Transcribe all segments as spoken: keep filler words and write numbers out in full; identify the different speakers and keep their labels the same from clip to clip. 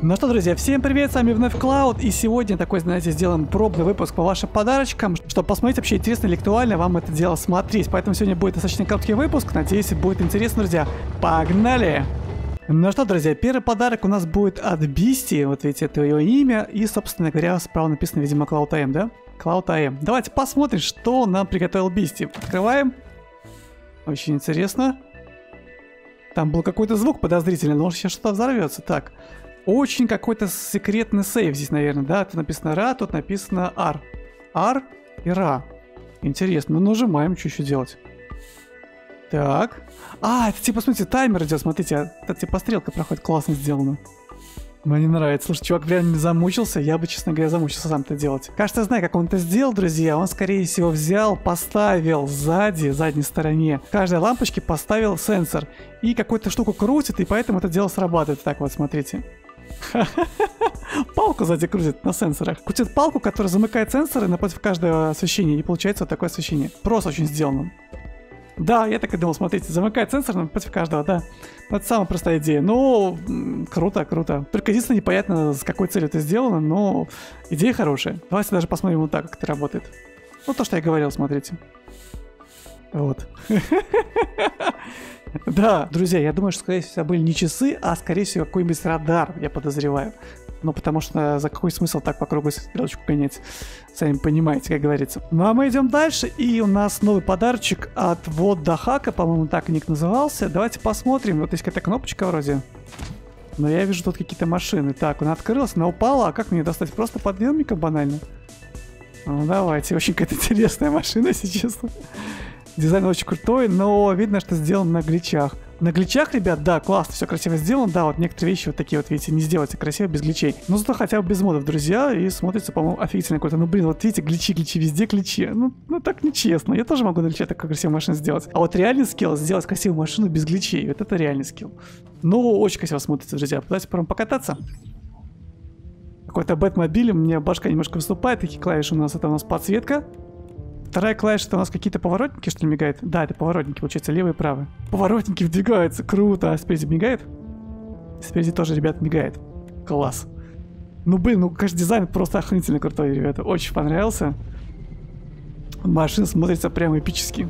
Speaker 1: Ну что, друзья, всем привет, с вами вновь Клауд, и сегодня такой, знаете, сделаем пробный выпуск по вашим подарочкам, чтобы посмотреть вообще, интересно или актуально вам это дело смотреть. Поэтому сегодня будет достаточно короткий выпуск, надеюсь, будет интересно, друзья. Погнали! Ну что, друзья, первый подарок у нас будет от Бисти, вот видите, это ее имя, и, собственно говоря, справа написано, видимо, Клауд эй эм, да? Клауд эй эм. Давайте посмотрим, что нам приготовил Бисти. Открываем. Очень интересно. Там был какой-то звук подозрительный, но сейчас что-то взорвется. Так. Очень какой-то секретный сейф здесь, наверное, да? Тут написано Ра, тут написано Ар. Ар и Ра. Интересно. Ну, нажимаем, что еще делать. Так. А, это типа, смотрите, таймер идет, смотрите. Это типа стрелка проходит, классно сделано. Мне нравится. Слушай, чувак реально замучился. Я бы, честно говоря, замучился сам это делать. Кажется, знаю, как он это сделал, друзья. Он, скорее всего, взял, поставил сзади, задней стороне, в каждой лампочке поставил сенсор. И какую-то штуку крутит, и поэтому это дело срабатывает. Так вот, смотрите. Палку сзади крутит на сенсорах. Крутит палку, которая замыкает сенсоры напротив каждого освещения. И получается вот такое освещение. Просто очень сделано. Да, я так и думал, смотрите, замыкает сенсор напротив каждого, да. Это самая простая идея. Ну, круто, круто. Только единственное, непонятно, с какой целью это сделано, но идея хорошая. Давайте даже посмотрим вот так, как это работает. Ну, то, что я говорил, смотрите. Вот. Да, друзья, я думаю, что, скорее всего, были не часы, а, скорее всего, какой-нибудь радар, я подозреваю. Ну, потому что за какой смысл так по кругу стрелочку гонять? Сами понимаете, как говорится. Ну, а мы идем дальше, и у нас новый подарочек от Вот до Хака, по-моему, так ник назывался. Давайте посмотрим. Вот есть какая-то кнопочка вроде. Но я вижу тут какие-то машины. Так, она открылась, она упала. А как мне достать? Просто подъемником банально? Ну, давайте. Очень какая-то интересная машина, если честно. Дизайн очень крутой, но видно, что сделан на гличах. На гличах, ребят, да, классно, все красиво сделано. Да, вот некоторые вещи вот такие вот, видите, не сделаются красиво без гличей. Но зато хотя бы без модов, друзья, и смотрится, по-моему, офигительно круто. Ну, блин, вот видите, гличи, гличи, везде гличи. Ну, ну так нечестно. Я тоже могу на гличе такую красивую машину сделать. А вот реальный скилл сделать красивую машину без гличей. Вот это реальный скилл. Ну, очень красиво смотрится, друзья. Давайте попробуем покататься. Какой-то Бэтмобиль, у меня башка немножко выступает. Такие клавиши у нас, это у нас подсветка. Вторая клавиша, это у нас какие-то поворотники, что ли, мигает? Да, это поворотники, получается, левый и правый. Поворотники вдвигаются, круто. А спереди мигает? Спереди тоже, ребят, мигает. Класс. Ну, блин, ну, конечно, дизайн просто охренительно крутой, ребята. Очень понравился. Машина смотрится прям эпически.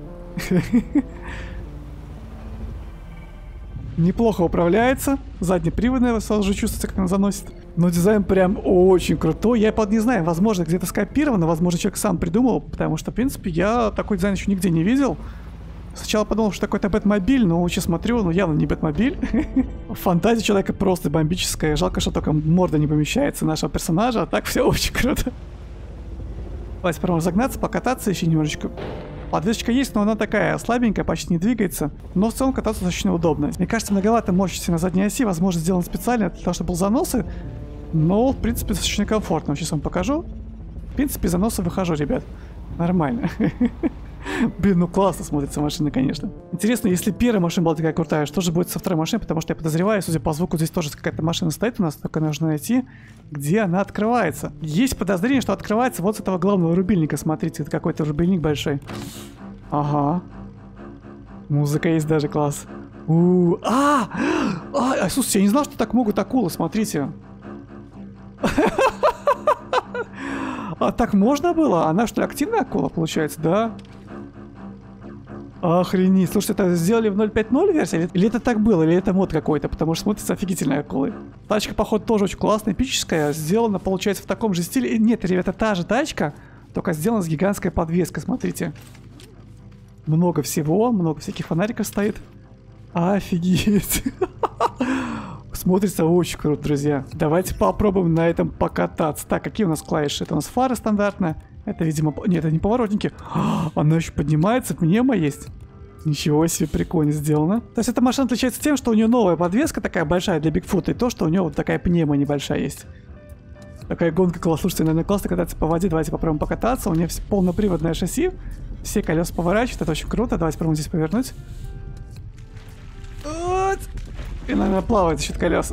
Speaker 1: Неплохо управляется. Заднеприводная, сразу же чувствуется, как она заносит. Но дизайн прям очень крутой. Я, правда, не знаю, возможно, где-то скопировано, возможно, человек сам придумал, потому что, в принципе, я такой дизайн еще нигде не видел. Сначала подумал, что какой-то Бэтмобиль, но сейчас смотрю, ну явно не Бэтмобиль. Фантазия человека просто бомбическая. Жалко, что только морда не помещается нашего персонажа, а так все очень круто. Давайте попробуем загнаться, покататься еще немножечко. Подвесочка есть, но она такая слабенькая, почти не двигается. Но в целом кататься достаточно удобно. Мне кажется, многовато мощности на задней оси. Возможно, сделано специально для того, чтобы был заносы. Но, в принципе, достаточно комфортно. Сейчас вам покажу. В принципе, заносы выхожу, ребят. Нормально. Блин, ну классно смотрится машина, конечно. Интересно, если первая машина была такая крутая, что же будет со второй машиной? Потому что я подозреваю, судя по звуку, здесь тоже какая-то машина стоит у нас. Только нужно найти, где она открывается. Есть подозрение, что открывается вот с этого главного рубильника. Смотрите, это какой-то рубильник большой. Ага. Музыка есть даже, класс. У-у-у. А! А! Слушайте, я не знал, что так могут акулы, смотрите. А так можно было? Она что ли активная акула, получается, да? Охренеть. Слушайте, это сделали в ноль пять ноль версии? Или это так было? Или это мод какой-то? Потому что смотрится офигительной акулой. Тачка, походу, тоже очень классная, эпическая. Сделана, получается, в таком же стиле. Нет, ребята, та же тачка, только сделана с гигантской подвеской, смотрите. Много всего, много всяких фонариков стоит. Офигеть. Смотрится очень круто, друзья. Давайте попробуем на этом покататься. Так, какие у нас клавиши? Это у нас фары стандартная. Это, видимо... Нет, это не поворотники. Она еще поднимается, пневмо есть. Ничего себе, прикольно сделано. То есть эта машина отличается тем, что у нее новая подвеска такая большая для Бигфута, и то, что у нее вот такая пневмо небольшая есть. Такая гонка класс. Слушайте, наверное, классно кататься по воде. Давайте попробуем покататься. У нее полноприводное шасси. Все колеса поворачивают. Это очень круто. Давайте попробуем здесь повернуть. Вот. И, наверное, плавает за счет колес.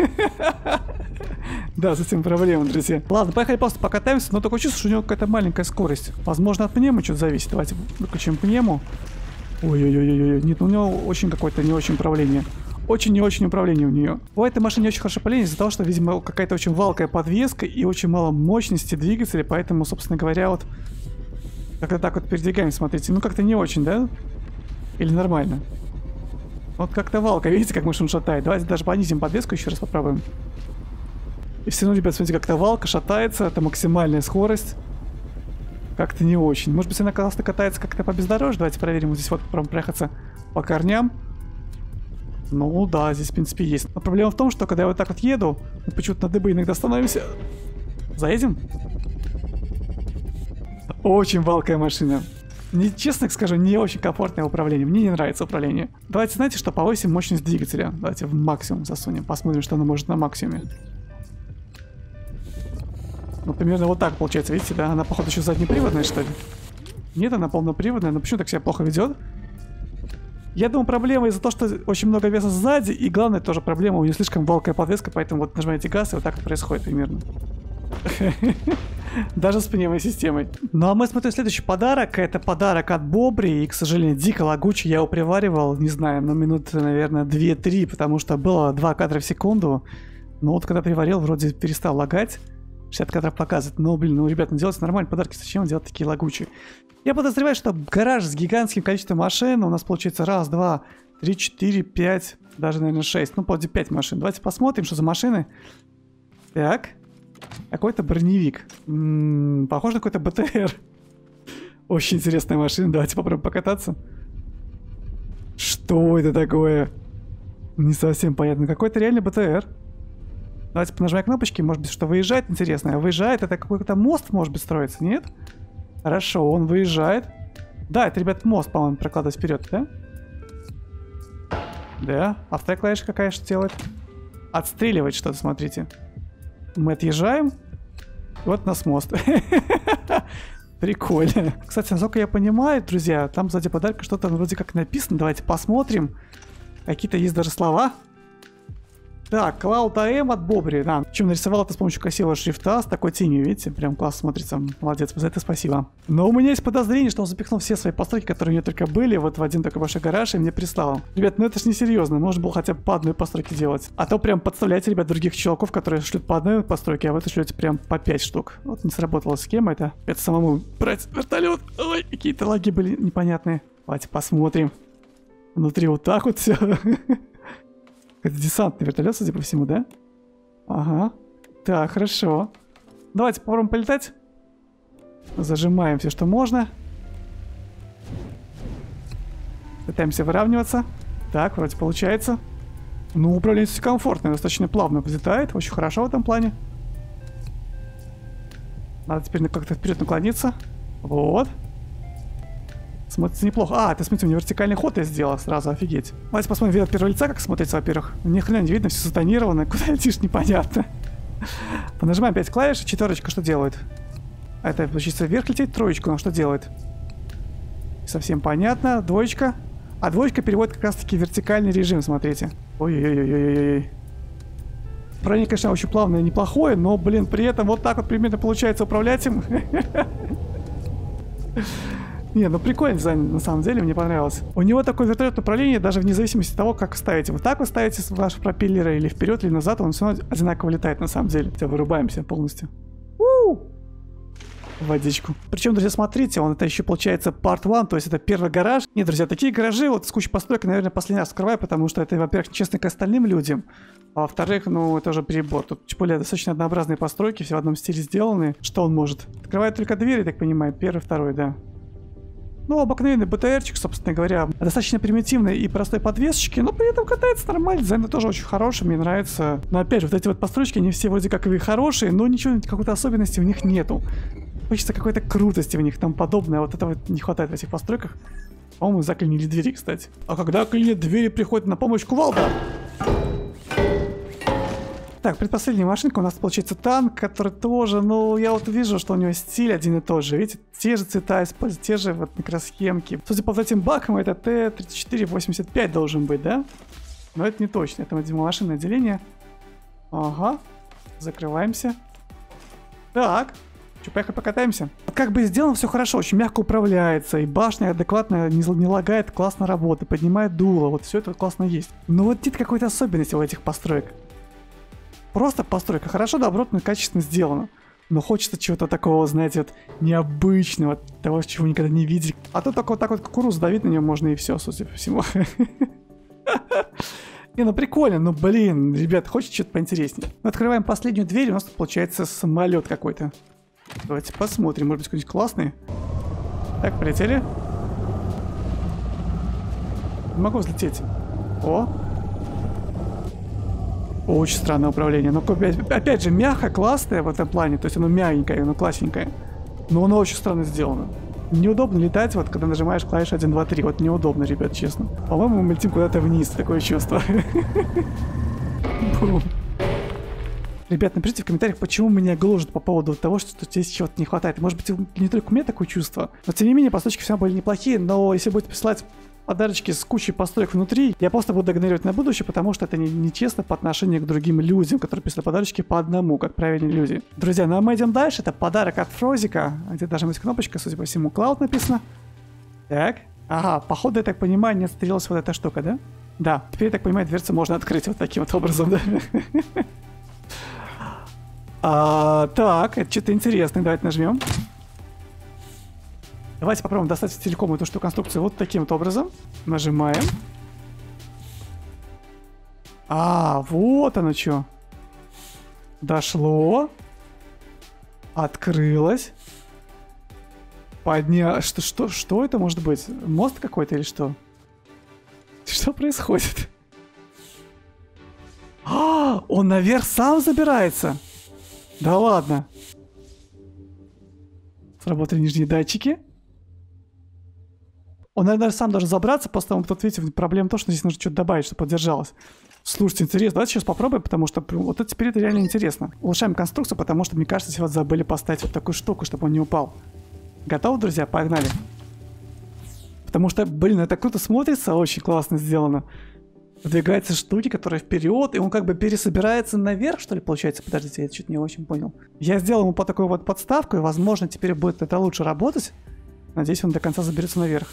Speaker 1: Да, с этим проблема, друзья. Ладно, поехали просто покатаемся, но такое чувство, что у него какая-то маленькая скорость. Возможно, от пневмы что-то зависит. Давайте выключим пневму. Ой-ой-ой-ой, нет, ну у него очень какое-то не очень управление. Очень не очень управление у нее. У этой машины не очень хорошее управление из-за того, что, видимо, какая-то очень валкая подвеска и очень мало мощности двигателя, поэтому, собственно говоря, вот как-то так вот передвигаем, смотрите. Ну, как-то не очень, да? Или нормально? Вот как-то валка, видите, как машина шатает. Давайте даже понизим подвеску, еще раз попробуем. И все равно, ребят, смотрите, как-то валка шатается, это максимальная скорость. Как-то не очень. Может быть, она классно катается как-то по бездорожью. Давайте проверим. Вот здесь вот попробуем проехаться по корням. Ну да, здесь в принципе есть. Но проблема в том, что когда я вот так вот еду, мы почему-то на дыбы иногда становимся. Заедем? Очень валкая машина. Не, честно скажу, не очень комфортное управление. Мне не нравится управление. Давайте, знаете что, повысим мощность двигателя. Давайте в максимум засунем. Посмотрим, что оно может на максимуме. Ну, примерно вот так получается, видите, да? Она, походу, еще заднеприводная, что ли? Нет, она полноприводная, но почему так себя плохо ведет? Я думаю, проблема из-за того, что очень много веса сзади, и главное тоже проблема, у нее слишком валкая подвеска, поэтому вот нажимаете газ, и вот так вот происходит примерно. Даже с пневмосистемой. Ну а мы смотрим следующий подарок. Это подарок от Бобри, и, к сожалению, дико лагучий. Я его приваривал, не знаю, на минут, наверное, две-три, потому что было два кадра в секунду. Но вот когда приварил, вроде перестал лагать. шестьдесят кадров показывает. Но, блин, ну, ребят, ну делайте нормальные подарки. Зачем делать такие лагучие? Я подозреваю, что гараж с гигантским количеством машин. У нас получается раз, два, три, четыре, пять, даже, наверное, шесть. Ну, вроде пять машин. Давайте посмотрим, что за машины. Так. Какой-то броневик. М-м, похож на какой-то БТР. Очень интересная машина. Давайте попробуем покататься. Что это такое? Не совсем понятно. Какой-то реально БТР. Давайте понажимаем кнопочки. Может быть, что выезжает интересное. Выезжает, это какой-то мост, может быть, строится, нет? Хорошо, он выезжает. Да, это, ребят, мост, по-моему, прокладывать вперед, да? Да. А вторая клавиша какая что делает? Отстреливает что-то, смотрите. Мы отъезжаем. Вот у нас мост. Прикольно. Кстати, насколько я понимаю, друзья, там сзади подарка что-то вроде как написано. Давайте посмотрим. Какие-то есть даже слова. Так, Cloud эй эм от Бобри. Да, причем нарисовал это с помощью красивого шрифта, с такой тенью, видите? Прям классно смотрится. Молодец, за это спасибо. Но у меня есть подозрение, что он запихнул все свои постройки, которые у него только были, вот в один такой большой гараж, и мне прислал. Ребят, ну это ж не серьезно. Можно было хотя бы по одной постройке делать. А то прям подставляете, ребят, других чуваков, которые шлют по одной постройке, а вы это шлете прям по пять штук. Вот не сработала схема это. Это самому брать вертолет. Ой, какие-то лаги были непонятные. Давайте посмотрим. Внутри вот так вот все. Это десантный вертолет, судя по всему, да? Ага. Так, хорошо. Давайте попробуем полетать. Зажимаем все, что можно. Пытаемся выравниваться. Так, вроде получается. Ну, управление здесь комфортное, достаточно плавно взлетает. Очень хорошо в этом плане. Надо теперь как-то вперед наклониться. Вот. Смотрится неплохо. А, ты смотрите, у меня вертикальный ход я сделал сразу, офигеть. Давайте посмотрим вид от первого лица, как смотрится, во-первых. Ни хрена не видно, все сатанировано, куда летишь, непонятно. Понажимаем пять клавиш, четверочка что делает? Это, получится, вверх лететь, троечку, но что делает? Совсем понятно, двоечка. А двоечка переводит как раз-таки вертикальный режим, смотрите. Ой-ой-ой-ой-ой-ой. Управление, конечно, очень плавное, неплохое, но, блин, при этом вот так вот примерно получается управлять им. Не, ну прикольный дизайн, на самом деле, мне понравилось. У него такое вертолетное управление, даже вне зависимости от того, как ставите. Вот так вы ставите ваши пропеллеры или вперед, или назад, он все равно одинаково летает, на самом деле. Хотя вырубаемся полностью. У-у-у! Водичку. Причем, друзья, смотрите, он это еще получается part один, то есть это первый гараж. Нет, друзья, такие гаражи вот с кучей построек, наверное, последний раз открываю, потому что это, во-первых, нечестно к остальным людям. А во-вторых, ну, это уже перебор. Тут, тем более, достаточно однообразные постройки, все в одном стиле сделаны. Что он может? Открывает только двери, так понимаю, первый, второй, да. Ну, обыкновенный БТРчик, собственно говоря, достаточно примитивной и простой подвесочки, но при этом катается нормально, дизайн тоже очень хороший, мне нравится. Но опять же, вот эти вот постройки, они все вроде как и хорошие, но ничего, какой-то особенности в них нету. Хочется какой-то крутости в них, там подобное, вот этого не хватает в этих постройках. По-моему, заклинили двери, кстати. А когда клинят двери, приходит на помощь кувалда. Так, предпоследняя машинка у нас получается танк, который тоже, ну, я вот вижу, что у него стиль один и тот же. Видите, те же цвета используют, те же вот микросхемки. Судя по вот этим бакам, это Т тридцать четыре восемьдесят пять должен быть, да? Но это не точно, это, видимо, машинное отделение. Ага, закрываемся. Так, Че, поехали покатаемся? Как бы сделано все хорошо, очень мягко управляется, и башня адекватно не, не лагает, классно работает, поднимает дуло, вот все это классно есть. Но вот нет какой-то особенности у этих построек. Просто постройка хорошо, добротно и качественно сделана. Но хочется чего-то такого, знаете, вот необычного, того, чего вы никогда не видели. А то только вот так вот кукурузу давить на нее можно и все, судя по всему. Не, ну прикольно, ну блин, ребят, хочется что-то поинтереснее. Мы открываем последнюю дверь, у нас тут получается самолет какой-то. Давайте посмотрим, может быть, какой-нибудь классный. Так, полетели. Не могу взлететь. О! Очень странное управление. Но опять, опять же, мягко, классное в этом плане. То есть оно мягенькое, оно классненькое. Но оно очень странно сделано. Неудобно летать, вот когда нажимаешь клавишу один, два, три. Вот неудобно, ребят, честно. По-моему, мы летим куда-то вниз, такое чувство. Ребят, напишите в комментариях, почему меня гложет по поводу того, что здесь чего-то не хватает. Может быть, не только у меня такое чувство. Но тем не менее, постойки все были неплохие. Но если будете присылать подарочки с кучей построек внутри, я просто буду игнорировать на будущее, потому что это нечестно не по отношению к другим людям, которые писали подарочки по одному, как правильные люди. Друзья, ну а мы идем дальше. Это подарок от Фрозика. Где должна быть кнопочка, судя по всему, Cloud написано. Так. Ага, походу, я так понимаю, не отстрелилась вот эта штука, да? Да. Теперь, я так понимаю, дверцу можно открыть вот таким вот образом, да? А, так, это что-то интересное. Давайте нажмем. Давайте попробуем достать целиком эту штуку конструкцию вот таким вот образом. Нажимаем. А, вот оно что. Дошло. Открылось. Подня... Что, что, что это может быть? Мост какой-то или что? Что происходит? А, он наверх сам забирается. Да ладно. Сработали нижние датчики. Он, наверное, сам должен забраться, просто он тут, видите, проблема в том, что здесь нужно что-то добавить, чтобы поддержалось. Слушайте, интересно, давайте сейчас попробуем, потому что вот это теперь это реально интересно. Улучшаем конструкцию, потому что, мне кажется, здесь вот забыли поставить вот такую штуку, чтобы он не упал. Готовы, друзья? Погнали. Потому что, блин, это круто смотрится, очень классно сделано. Выдвигаются штуки, которые вперед, и он как бы пересобирается наверх, что ли, получается? Подождите, я что-то не очень понял. Я сделал ему по такой вот подставку, и, возможно, теперь будет это лучше работать. Надеюсь, он до конца заберется наверх.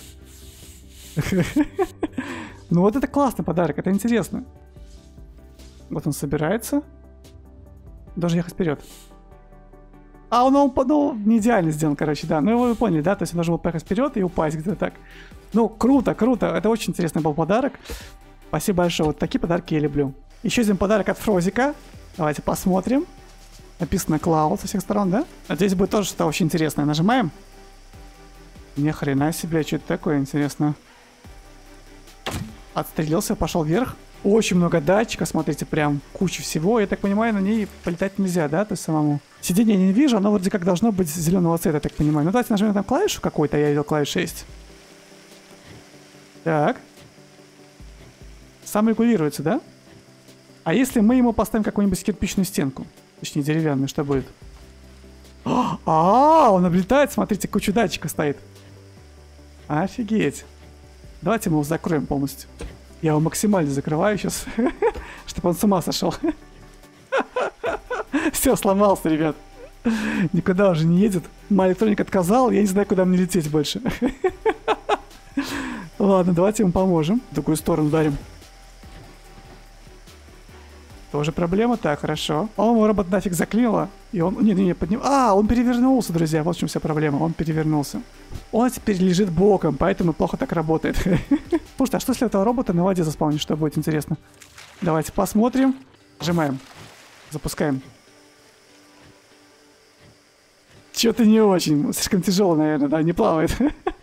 Speaker 1: Ну вот это классный подарок, это интересно. Вот он собирается. Должен ехать вперед. А он, он ну, не идеально сделан, короче, да. Ну вы поняли, да? То есть он должен был поехать вперед и упасть где-то так. Ну, круто, круто. Это очень интересный был подарок. Спасибо большое. Вот такие подарки я люблю. Еще один подарок от Фрозика. Давайте посмотрим. Написано Cloud со всех сторон, да? Здесь будет тоже что-то очень интересное. Нажимаем. Ни хрена себе, что это такое, интересно. Отстрелился, пошел вверх. Очень много датчиков, смотрите, прям куча всего. Я так понимаю, на ней полетать нельзя, да, то есть самому. Сиденье я не вижу, оно вроде как должно быть зеленого цвета, я так понимаю. Ну давайте нажмем там клавишу какую-то, я видел клавиш шесть. Так. Сам регулируется, да? А если мы ему поставим какую-нибудь кирпичную стенку? Точнее, деревянную, что будет? А, он облетает, смотрите, куча датчиков стоит. Офигеть. Давайте мы его закроем полностью. Я его максимально закрываю сейчас, чтобы он с ума сошел. Все, сломался, ребят. Никуда уже не едет. Моя электроника отказала, я не знаю, куда мне лететь больше. Ладно, давайте ему поможем. В другую сторону ударим. Тоже проблема? Так, хорошо. По-моему, робот нафиг заклинило. И он... Не-не-не, подним... А, он перевернулся, друзья. Вот в чем вся проблема. Он перевернулся. Он теперь лежит боком, поэтому плохо так работает. Слушайте, а что если этого робота на воде заспавнить? Что будет интересно? Давайте посмотрим. Нажимаем. Запускаем. Что-то не очень. Слишком тяжело, наверное, да? Не плавает.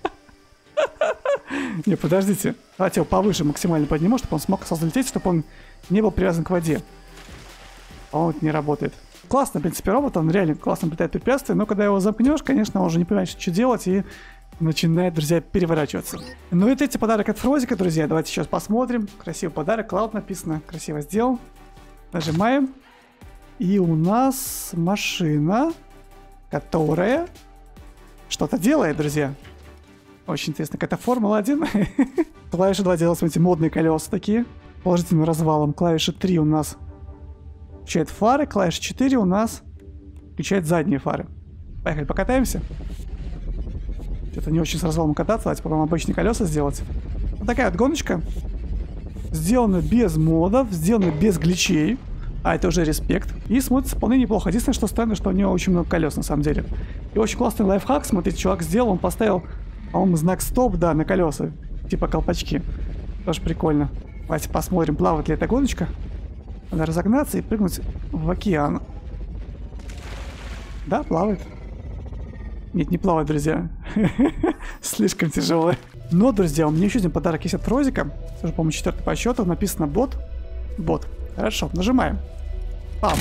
Speaker 1: Не, подождите. Давайте его повыше максимально подниму, чтобы он смог взлететь, чтобы он не был привязан к воде. По-моему, это не работает. Классно, в принципе, робот, он реально классно летает препятствия, но когда его замкнешь, конечно, он уже не понимает, что делать, и начинает, друзья, переворачиваться. Ну и третий подарок от Фрозика, друзья, давайте сейчас посмотрим. Красивый подарок, Cloud написано, красиво сделал. Нажимаем. И у нас машина, которая что-то делает, друзья. Очень интересно, какая-то Формула один. Клавиша два делают, смотрите, модные колеса такие. Положительным развалом. Клавиша три у нас включает фары. Клавиша четыре у нас включает задние фары. Поехали, покатаемся. Что-то не очень с развалом кататься. Давайте попробуем обычные колеса сделать. Вот такая вот гоночка. Сделана без модов, сделана без гличей. А это уже респект. И смотрится вполне неплохо. Единственное, что странно, что у него очень много колес на самом деле. И очень классный лайфхак. Смотрите, чувак сделал, он поставил, по-моему, знак стоп, да, на колеса. Типа колпачки. Тоже прикольно. Давайте посмотрим, плавает ли эта гоночка. Надо разогнаться и прыгнуть в океан. Да, плавает. Нет, не плавает, друзья. Слишком тяжелое. Но, друзья, у меня еще один подарок есть от Фрозика. Тоже, по-моему, четвертый по счету. Написано бот. Бот. Хорошо, нажимаем. Пам.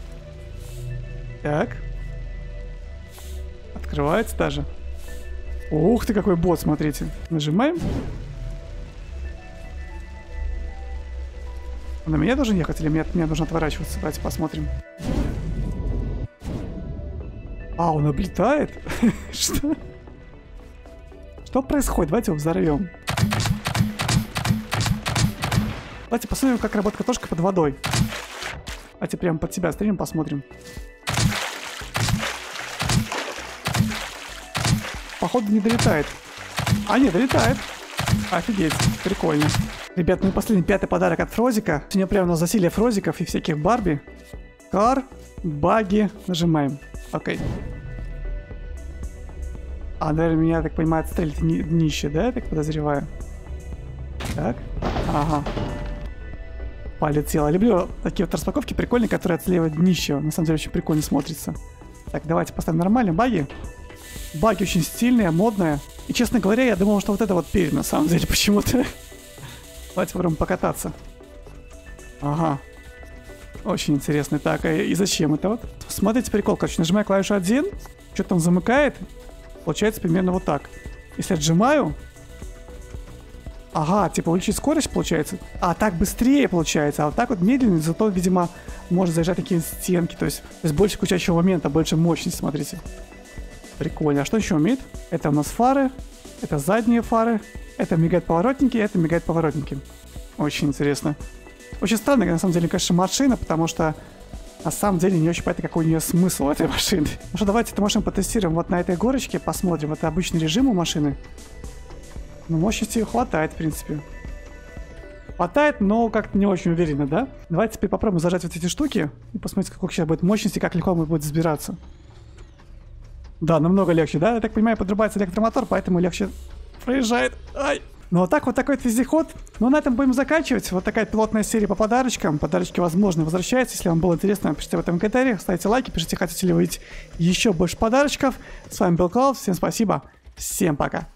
Speaker 1: Так. Открывается даже. Ух ты, какой бот, смотрите. Нажимаем. На меня должен ехать или мне, мне нужно отворачиваться? Давайте посмотрим. А, он облетает? Что? Что происходит? Давайте его взорвем. Давайте посмотрим, как работает катушка под водой. Давайте прямо под себя стримим, посмотрим. Походу не долетает. А, нет, долетает. Офигеть, прикольно. Ребят, ну и последний, пятый подарок от Фрозика. Сегодня прямо на засилие Фрозиков и всяких Барби. Кар, баги. Нажимаем. Окей. А, наверное, меня, я так понимаю, отстрелит днище, да, я так подозреваю? Так. Ага. Полетело. Люблю такие вот распаковки прикольные, которые отстреливают днище. На самом деле очень прикольно смотрится. Так, давайте поставим нормально. Баги. Баги очень стильные, модные. И, честно говоря, я думал, что вот это вот перед, на самом деле, почему-то. Давайте попробуем покататься. Ага. Очень интересно. Так, и зачем это вот? Смотрите, прикол, короче, нажимаю клавишу один, что-то там замыкает. Получается примерно вот так. Если отжимаю... Ага, типа увеличить скорость, получается. А так быстрее получается. А вот так вот медленно, зато, видимо, может заезжать такие стенки. То есть, то есть больше крутящего момента, больше мощности, смотрите. Прикольно. А что еще умеет? Это у нас фары. Это задние фары. Это мигает поворотники, это мигает поворотники. Очень интересно. Очень странная, на самом деле, конечно, машина, потому что на самом деле не очень понятно, какой у нее смысл этой машины. Ну что, давайте эту машину потестируем вот на этой горочке, посмотрим. Это обычный режим у машины. Ну, мощности хватает, в принципе. Хватает, но как-то не очень уверенно, да? Давайте теперь попробуем зажать вот эти штуки и посмотрите, какой сейчас будет мощности, как легко мы будет взбираться. Да, намного легче, да? Я так понимаю, подрубается электромотор, поэтому легче проезжает. Ай! Ну вот так вот такой вот вездеход. Ну на этом будем заканчивать. Вот такая пилотная серия по подарочкам. Подарочки, возможно, возвращаются. Если вам было интересно, пишите в этом комментариях, ставьте лайки, пишите, хотите ли вы видеть еще больше подарочков. С вами был Клаус, всем спасибо, всем пока.